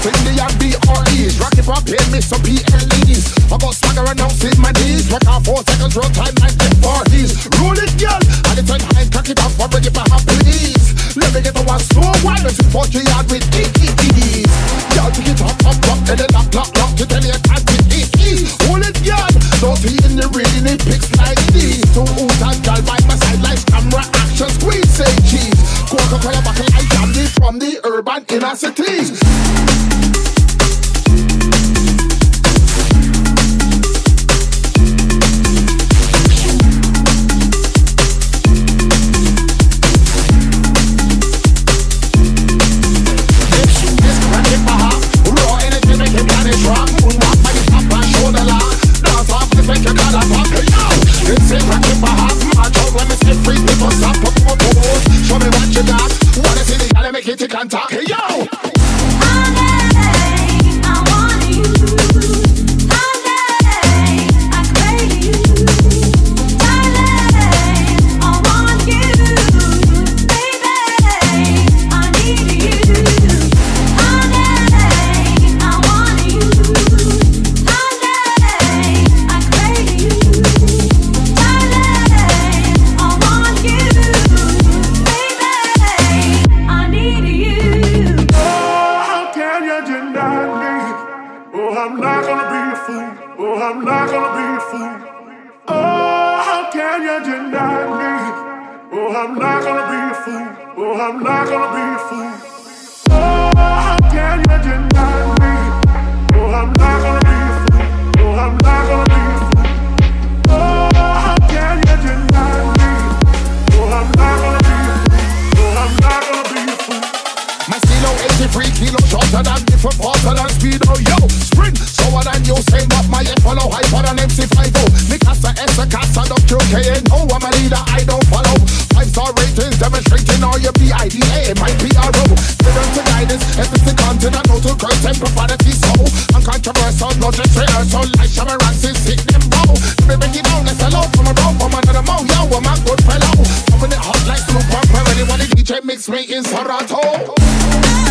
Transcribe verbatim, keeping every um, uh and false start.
in the and B R Es. Rock it up, pay me some P L Es. I got swagger and out in my knees. Work out four seconds, roll time like F R Es. Roll it, girl. And it's high, cock it up, and bring it back up, please. Let me get the one so wild as you forty yard with E E E's. Y'all pick it up, up, up, and then lock, lock, lock to tell you I can't with E E's. Hold it, girl. Don't see in the reading it pics like these. Two old and girl by my side like camera action squeeze, say cheese. Coca-Cola buckle I jam it from the urban inner cities. Can talk, hey yo! Mix me in Toronto.